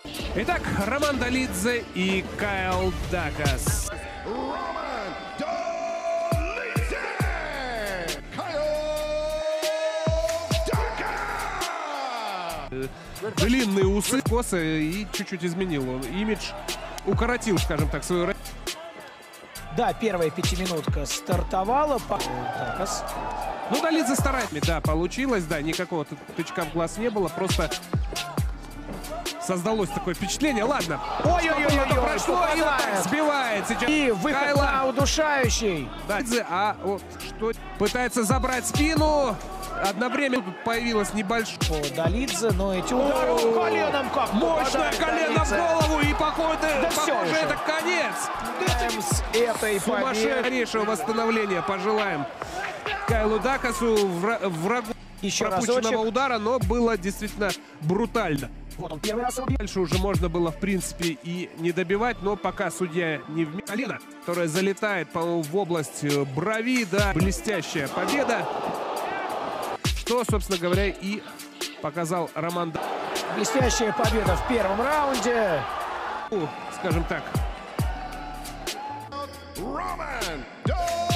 Итак, Роман Долидзе и Кайл Дакас. Длинные усы, косы, и чуть-чуть изменил он имидж. Укоротил, скажем так, свою... Да, первая пятиминутка стартовала. Дакас. Ну, Долидзе старается. Да, получилось, да, никакого тычка в глаз не было, просто создалось такое впечатление. Ладно. Ой-ой-ой, прошло, и вот так сбивает сейчас. И выход Кайла. на удушающий. Долидзе, а вот что? Пытается забрать спину. Одновременно появилась небольшая... Долидзе, но эти удары коленом как мощное колено в голову, и похоже, это конец. С этой Сумасшедшего восстановления пожелаем Кайлу Дакасу, врагу еще пропущенного разочек. удара, но было действительно брутально. Вот он первый раз убил. Дальше уже можно было, в принципе, и не добивать, но пока судья не в колено, которое залетает, по-моему, в область брови, да, блестящая победа. Что, собственно говоря, и показал Роман. Блестящая победа в первом раунде. Скажем так. Roman